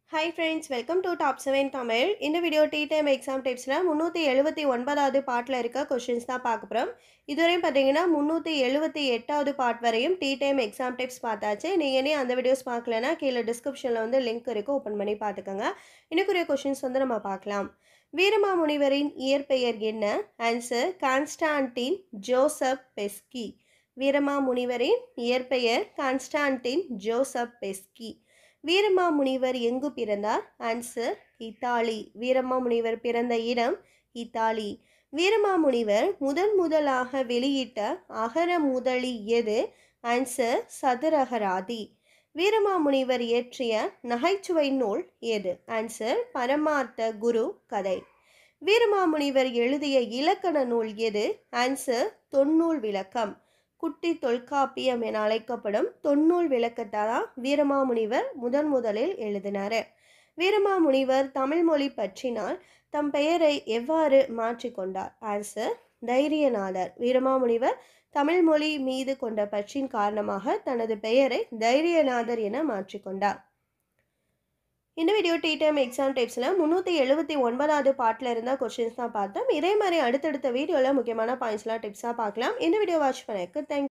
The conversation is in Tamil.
Hi friends, welcome to Top 7 Tamil. இந்த வீடியோ T-Time exam tipsல 379வது பார்ட்ல இருக்க கொஸ்டின்ஸ் தான் பார்க்க போறோம். இதுவரையும் பார்த்தீங்கன்னா 378வது பார்ட் வரையும் T-Time exam tips பார்த்தாச்சு. நீங்க இனி அந்த வீடியோஸ் பார்க்கலனா கீழே டிஸ்கிரிப்ஷன்ல வந்து லிங்க் இருக்கு, ஓபன் பண்ணி பார்த்துக்கங்க. இன்னைக்குரிய கொஸ்டின்ஸ் வந்து நம்ம பார்க்கலாம். வீரமாமுனிவரின் இயற்பெயர் என்ன? Answer Constantine Joseph Beschi. வீரமாமுனிவரின் இயற்பெயர் கான்ஸ்டான்டின் ஜோசப் பெஸ்கி. வீரமாமுனிவர் எங்கு பிறந்தார்? Answer Italy. வீரமாமுனிவர் பிறந்த இடம் இத்தாலி. வீரமாமுனிவர் முதலாக வெளியிட்ட அகர முதலி எது? ஆன்சர் சதுரகராதி. வீரமாமுனிவர் இயற்றிய நகைச்சுவை நூல் எது? ஆன்சர் பரமார்த்த குரு கதை. வீரமாமுனிவர் எழுதிய இலக்கண நூல் எது? ஆன்சர் தொன்னூல் விளக்கம். குட்டி தொல்காப்பியம் என அழைக்கப்படும் தொன்னூல் விளக்கத்தை தான் வீரமாமுனிவர் முதலில் எழுதினார். வீரமாமுனிவர் தமிழ் மொழி பற்றினால் தம் பெயரை எவ்வாறு மாற்றிக்கொண்டார்? ஆன்சர் தைரியநாதர். வீரமாமுனிவர் தமிழ் மொழி மீது கொண்ட பற்றின் காரணமாக தனது பெயரை தைரியநாதர் என மாற்றிக்கொண்டார். இந்த வீடியோ T-Time எக்ஸாம் டைப்ஸில் 379வது பார்ட்டில் இருந்தால் கொஸ்டின்ஸ் தான் பார்த்தோம். இதே மாதிரி அடுத்தடுத்த வீடியோவில் முக்கியமான பாயிண்ட்ஸ்லாம் டிப்ஸாக பார்க்கலாம். இந்த வீடியோ வாட்ச் பண்ணதுக்கு தேங்க்யூ.